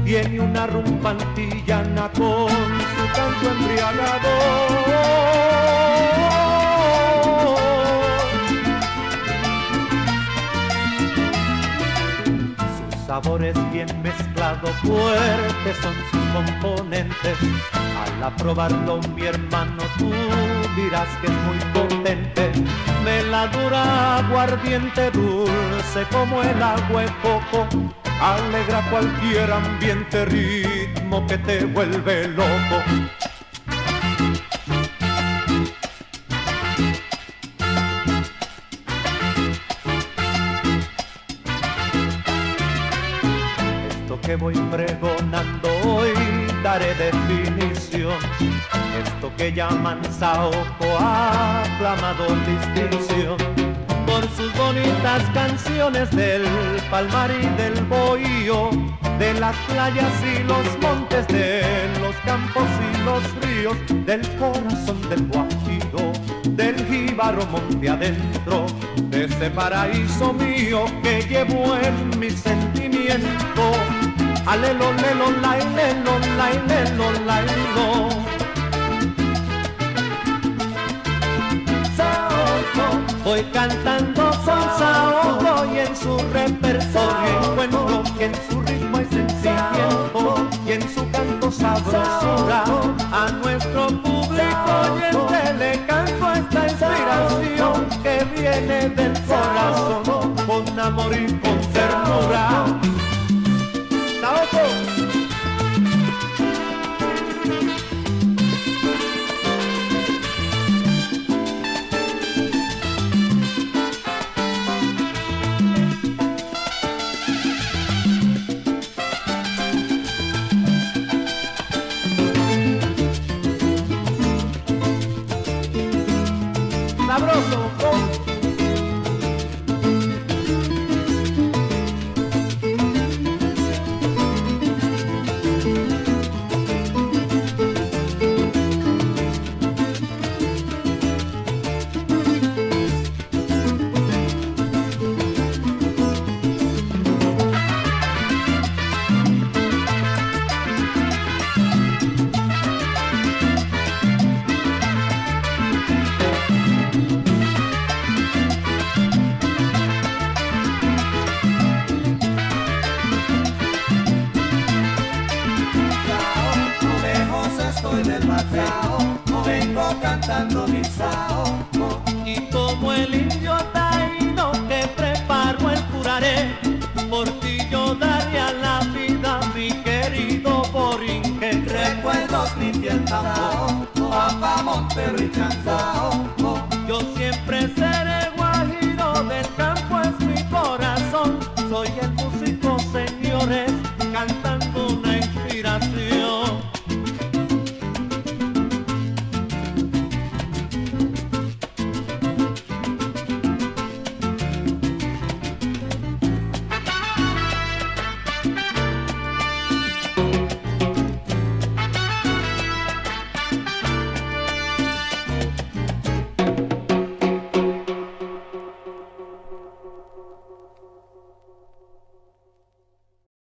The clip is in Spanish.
tiene una rumba antillana con su canto embriagador. Sus sabores bien mezclados, fuertes son sus componentes. Al probarlo, mi hermano, tú dirás que es muy potente. Veladura, aguardiente, dulce como el agua de coco, alegra cualquier ambiente, ritmo que te vuelve loco. Esto que voy pregonando hoy daré definición. Esto que llaman saoco ha aclamado distinción por sus bonitas canciones del palmar y del bohío, de las playas y los montes, de los campos y los ríos, del corazón del Guajiro, del jíbaro monte adentro, de ese paraíso mío que llevo en mi sentimiento. Alelo, lelo, lailelo, lailelo, lailelo. Voy cantando con saoco y en su repertorio encuentro que en su ritmo hay sentimiento y en su canto sabrosura. A nuestro público oyente le canto esta inspiración que viene del corazón, con amor y con ternura. ¡Saoco! Sabroso, vengo cantando mi saoco, y como el indio taíno que preparo el curaré, por ti yo daría la vida, mi querido Borinque. recuerdos mi fiel tambor, Papá Montero y Chanzao. Yo siempre sé